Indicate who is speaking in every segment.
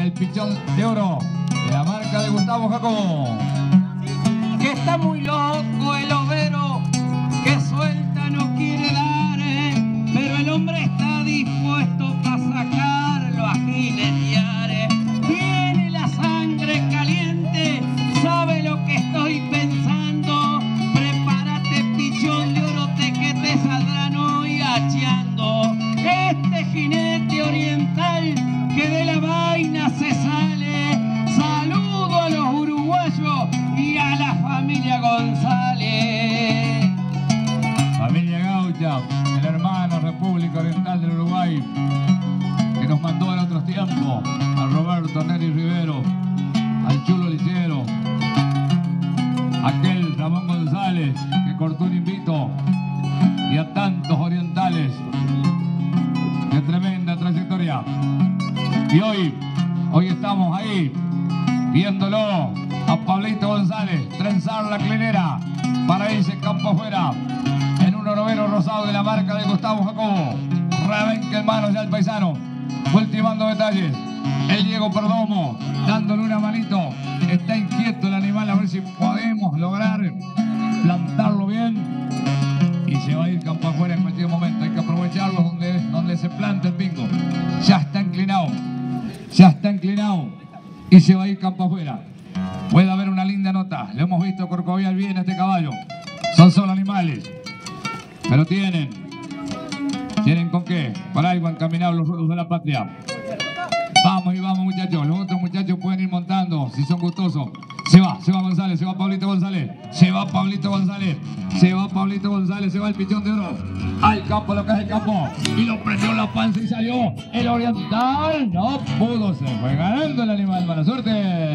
Speaker 1: el pichón de oro de la marca de Gustavo Jacobo.
Speaker 2: Que está muy loco el overo, que suelta no quiere dar, pero el hombre está dispuesto para sacarlo a jinetear. Tiene la sangre caliente, sabe lo que estoy pensando. Prepárate, pichón de oro, que te saldrán hoy acheando. Este jinete oriental que de la vaina se sale. Saludo a los uruguayos y a la familia González.
Speaker 1: Familia Gaucha, el hermano República Oriental del Uruguay, que nos mandó en otros tiempos, a Roberto Neri Rivero, al Chulo Licero, aquel Ramón González que cortó un invito, y a tantos orientales de tremenda trayectoria. Y hoy estamos ahí viéndolo a Pablito González trenzar la clinera para irse campo afuera en un orovero rosado de la marca de Gustavo Jacobo. Rebenque en manos ya el paisano, ultimando detalles. El Diego Perdomo dándole una manito. Está inquieto el animal, a ver si podemos lograr plantarlo bien. Y se va a ir campo afuera en cualquier momento. Hay que aprovecharlo donde se planta el pingo. Ya está inclinado. Ya está inclinado. Y se va a ir campo afuera. Puede haber una linda nota. Lo hemos visto corcoviar bien a este caballo. Son solo animales. Pero tienen con qué. Para algo han caminado los ruedos de la patria. Vamos y vamos, muchachos. Los otros muchachos pueden ir montando si son gustosos. Se va González, se va Pablito González. Se va Pablito González. Se va Pablito González, se va el pichón de oro. Al campo, lo que es el campo. Y lo prendió la panza y salió. El oriental no pudo, se fue ganando el animal. Mala suerte.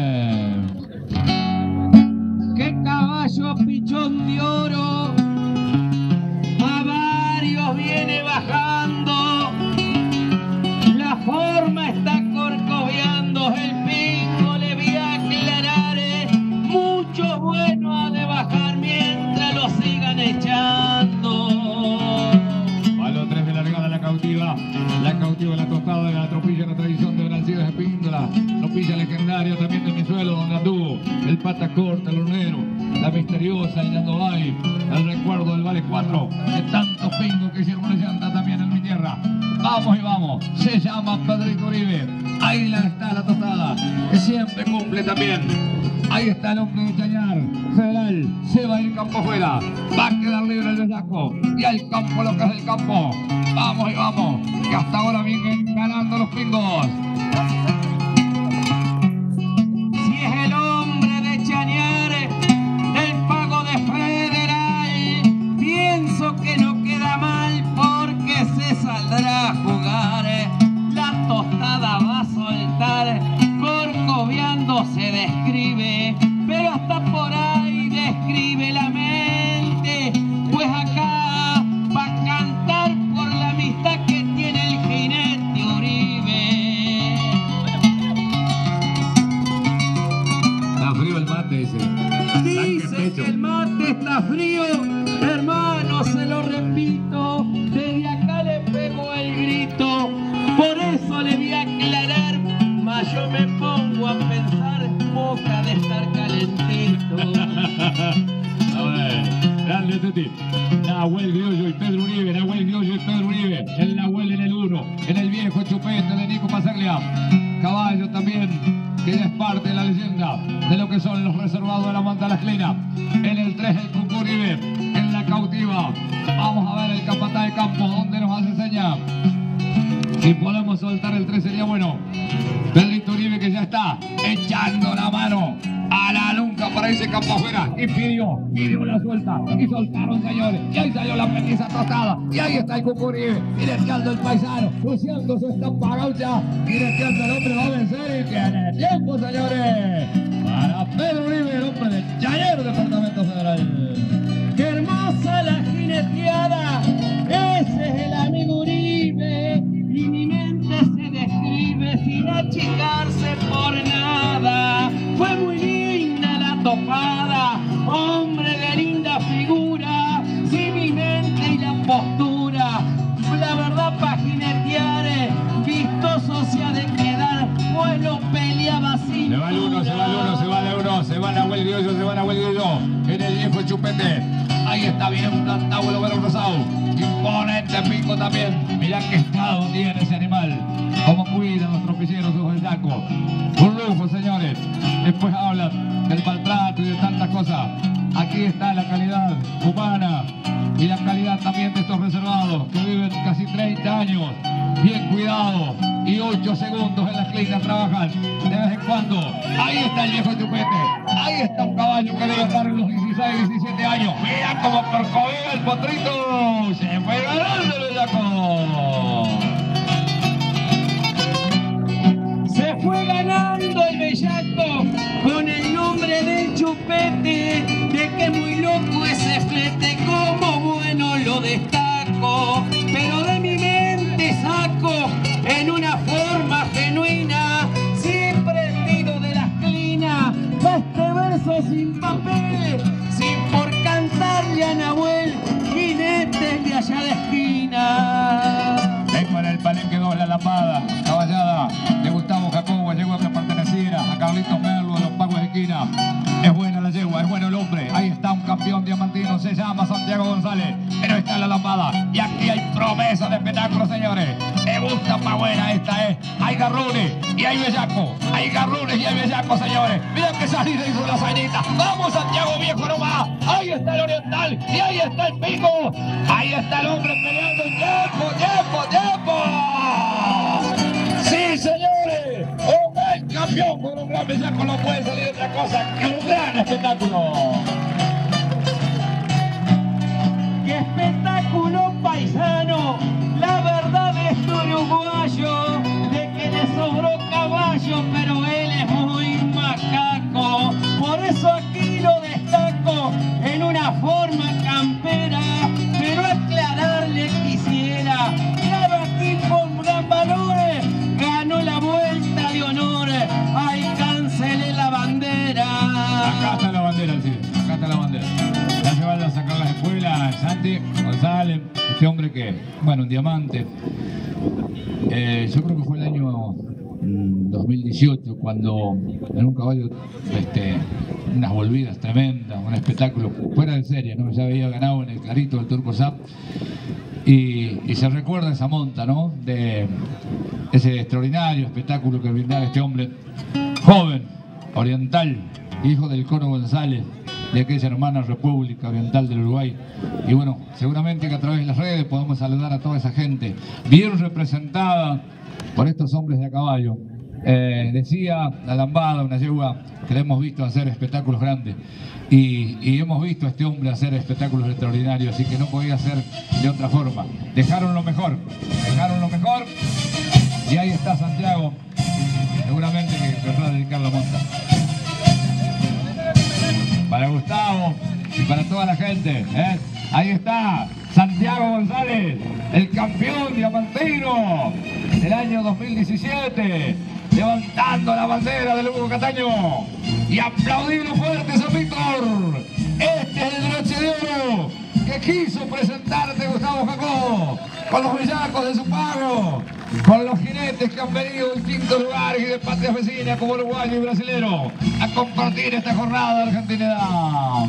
Speaker 2: ¡Qué caballo pichón de oro! A varios viene bajando. La forma está corcoveando. El pingo le voy a aclarar. Mucho bueno ha de bajar mientras lo sigan echando.
Speaker 1: Palo 3 de largada la cautiva. La cautiva, la tostada de la tropilla, la tradición de Brasil de Espíndola. Tropilla legendaria también de mi suelo, donde anduvo el pata corta, el hornero, la misteriosa, el Yandobay, el recuerdo del Vale 4, de tantos pingos que hicieron una llanta también en mi tierra. Vamos y vamos, se llama Pedrito Uribe. Ahí está la tostada, que siempre cumple también. Ahí está el hombre de Chañar, Federal, se va a ir campo afuera, va a quedar libre el bellaco, y al campo lo que es el campo. Vamos y vamos, que hasta ahora vienen ganando los pingos.
Speaker 2: Si es el hombre de Chañar, del pago de Federal, pienso que no queda mal porque se saldrá a jugar. La tostada va a soltar, corcoveando se describe, pero hasta por ahí describe la mente, pues acá va a cantar por la amistad que tiene el jinete Uribe.
Speaker 1: Está frío el mate, dice.
Speaker 2: Dice que el mate está frío, hermano, se lo repito, desde acá le pego el grito, por eso le voy a aclarar, mas yo me pongo a pensar, boca de estar calentito.
Speaker 1: A ver, grande Tuti. Nahuel Griollo y Pedro Uribe, Nahuel Griollo y Pedro Uribe, el Nahuel en el 1, en el viejo chupete de Nico Pasaglia. Caballo también, que ya es parte de la leyenda de lo que son los reservados de la Manta Las Clinas. En el 3 el Cuco Uribe, en la cautiva. Vamos a ver el capataz de campo, donde nos hace seña. Si podemos soltar el 3 sería bueno. Pedrito Uribe, que ya está echando la mano a la nunca para ese campo afuera. Y pidió la suelta. Y soltaron, señores. Y ahí salió la petiza tostada. Y ahí está el Cuco Uribe, directeando el paisano, luciendo su estampa gaucha. Directeando el hombre, va a vencer y tiene tiempo, señores. Para Pedro Uribe, el hombre de Chañar, Departamento Federal.
Speaker 2: ¡Qué hermosa la jineteada! Ese es el amigo Uribe. Y mi mente se describe sin achicarse por nada. Fue muy linda la topada, hombre de linda figura. Si mi mente y la postura, la verdad pa' jinetear, vistoso se ha de quedar, pues lo peor.
Speaker 1: el uno, se va el uno, se va el uno, se va Nahuel Griollo, se va Nahuel Griollo. En el viejo chupete. Ahí está bien plantado el overo rosado. Imponente pico también. Mirá qué estado tiene ese animal. Cómo cuidan los tropilleros sus bellacos. Un lujo, señores. Después hablan del maltrato y de tantas cosas. Aquí está la calidad humana y la calidad también de estos reservados que viven casi 30 años, bien cuidados, y 8 segundos en las clínicas trabajan de vez en cuando. Ahí está el viejo chupete, ahí está un caballo que debe estar en los 16, 17 años. Mira cómo percovea el potrito, se fue ganando el bellaco.
Speaker 2: Se fue ganando el bellaco con el nombre del chupete, de que muy loco ese flete, como bueno lo destaco, pero de mi mente saco en una forma genuina, siempre tiro de las clinas, este verso sin papel, sin por cantarle a Nahuel, jinetes de allá de esquina.
Speaker 1: Vengo en el palenque 2, la lampada, caballada de Gustavo Jacobo, yegua que perteneciera a Carlitos Merlo de los Pagos de Esquina. Es buena la yegua, es bueno el hombre. Ahí está un campeón diamantino, se llama Santiago González, pero está en la lampada. Y aquí hay promesa de espectáculo, señores. Me gusta pa' buena esta, hay garrones y hay bellaco, hay garrones y hay bellaco, señores. Miren que salida hizo la zainita. Vamos, Santiago viejo nomás. Ahí está el oriental y ahí está el pico. Ahí está el hombre peleando. ¡Tiempo, tiempo, tiempo! ¡Sí, señores! ¡Un gran campeón con un gran bellaco! No puede salir otra cosa que un gran espectáculo.
Speaker 2: ¡Qué espectáculo paisano! La verdad es uruguayo, de que le sobró caballo, pero él es muy macaco. Por eso aquí lo destaco en una forma campera, pero aclararle quisiera, claro, aquí con gran valores ganó la vuelta de honor. ¡Ay, cancele la bandera!
Speaker 1: Acá está la bandera, sí, acá está la bandera. Ya se van a sacar las escuelas, Santi González, este hombre que, bueno, un diamante. Yo creo que fue el año 2018 cuando en un caballo, unas volvidas tremendas, un espectáculo fuera de serie, ¿no? Ya había ganado en el Clarito del Turco Zap. Y se recuerda esa monta, ¿no? De ese extraordinario espectáculo que brindaba este hombre joven, oriental, hijo del Cono González, de aquella hermana República Oriental del Uruguay. Y bueno, seguramente que a través de las redes podemos saludar a toda esa gente bien representada por estos hombres de a caballo. Decía la lambada, una yegua que la hemos visto hacer espectáculos grandes y hemos visto a este hombre hacer espectáculos extraordinarios, así que no podía ser de otra forma. Dejaron lo mejor y ahí está Santiago, seguramente que querrá dedicar la monta. Para Gustavo y para toda la gente, ahí está Santiago González, el campeón diamantino del año 2017, levantando la bandera del Hugo Cataño. Y aplaudimos fuerte, San Víctor. Este es el broche de oro que quiso presentarte Gustavo Jacobo, con los bellacos de su pago, con los jinetes que han venido de distintos lugares y de patrias vecinas como uruguayo y brasilero a compartir esta jornada de argentinidad.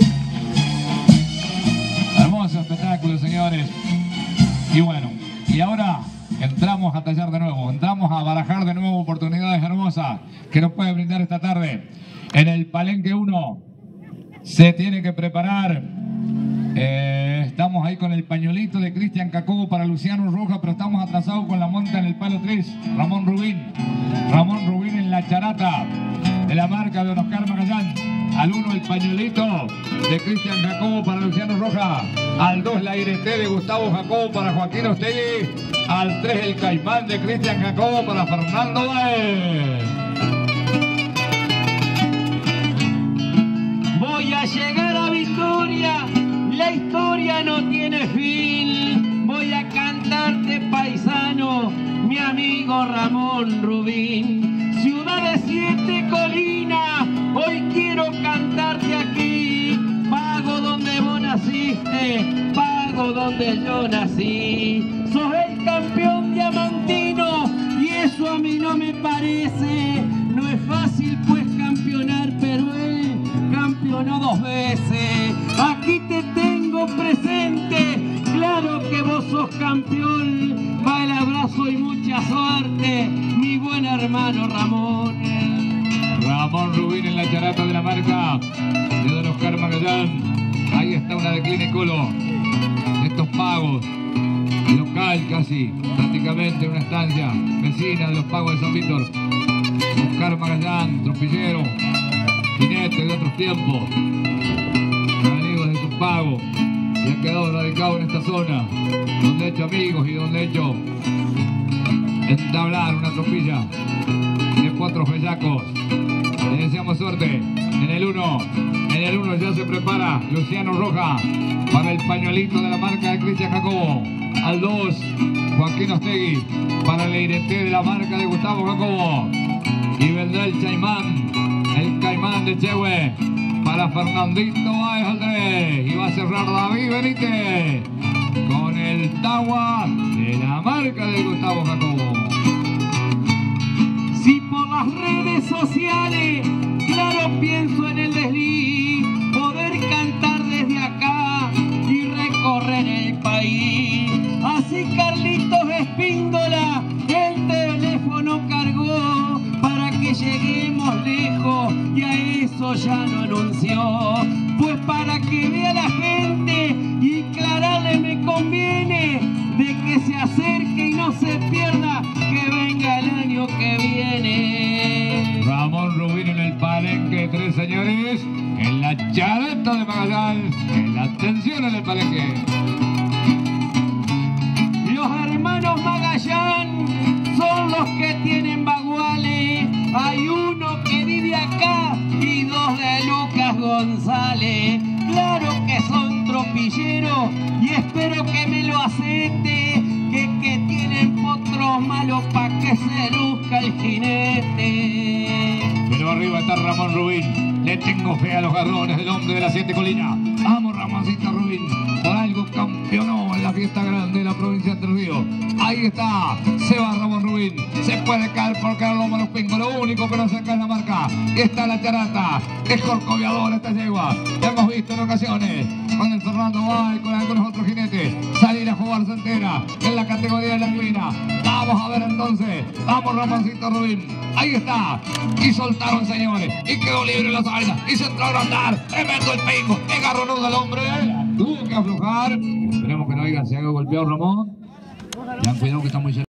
Speaker 1: Hermoso espectáculo, señores. Y bueno, y ahora entramos a tallar de nuevo, entramos a barajar de nuevo oportunidades hermosas que nos puede brindar esta tarde. En el Palenque 1 se tiene que preparar. Estamos ahí con el pañuelito de Cristian Jacobo para Luciano Rojas, pero estamos atrasados con la monta en el palo 3. Ramón Rubín en la charata de la marca de Don Oscar Magallán. Al 1 el pañuelito de Cristian Jacobo para Luciano Rojas. Al 2 la Irete de Gustavo Jacobo para Joaquín Ostelli. Al 3 el Caimán de Cristian Jacobo para Fernando Baez.
Speaker 2: Voy a llegar a Victoria, la historia no tiene fin. Voy a cantarte, paisano, mi amigo Ramón Rubín. Ciudad de 7 colinas, hoy quiero cantarte aquí. Pago donde vos naciste, pago donde yo nací. Sos el campeón diamantino y eso a mí no me parece. No es fácil pues hermano Ramón.
Speaker 1: Ramón Rubín en la charata de la marca de don Oscar Magallán. Ahí está una de Clinecolo, de estos pagos, local casi, prácticamente una estancia vecina de los pagos de San Víctor. Oscar Magallán, tropillero, jinete de otros tiempos, amigos de sus pagos, y ha quedado radicado en esta zona, donde ha hecho amigos y donde ha hecho entablar una tropilla de 4 fellacos. Le deseamos suerte. En el 1 ya se prepara Luciano Roja para el pañuelito de la marca de Cristian Jacobo. Al 2, Joaquín Ostegui para el Ireté de la marca de Gustavo Jacobo. Y vendrá el Caimán de Chehue para Fernandito Báez Andrés. Y va a cerrar David Benítez con el Tawa de la marca de Gustavo Jacobo.
Speaker 2: Si por las redes sociales, claro, pienso en el desliz, poder cantar desde acá y recorrer el país. Así Carlitos Espíndola el teléfono cargó para que lleguemos lejos y a eso ya no anunció. Pues para que vea la gente y aclararle me conviene de que se acerque y no se pierda, que venga el año que viene.
Speaker 1: Ramón Rubín en el palenque, 3 señores, en la charata de Magallán, en la atención en el palenque.
Speaker 2: Los hermanos Magallán son los que tienen baguales. Hay uno que vive acá y 2 de Lucas González. Claro que son tropilleros y espero que me lo acepte, que tienen potros malos pa' que se luzca el jinete.
Speaker 1: Pero arriba está Ramón Rubín. Le tengo fe a los garrones del hombre de las 7 colinas. Vamos, Ramoncito Rubín. Por algo campeonó en la fiesta grande de la provincia de Entre Ríos. Ahí está, se va Ramón Rubín. Se puede caer porque no los pingos. Lo único que no saca es la marca. Y está la charata. Es corcoviador esta yegua. Ya hemos visto en ocasiones con el Fernando Bay, con algunos otros jinetes, salir a jugar entera en la categoría de la Clina. Vamos a ver entonces. Vamos, Ramoncito Rubín. Ahí está. Y soltaron, señores. Y quedó libre la salida. Y se entró a andar. Tremendo el pingo. Es garronudo el hombre. Tuvo que aflojar. Esperemos que no haya, se haya golpeado Ramón. Ya han cuidado que está muy cerca.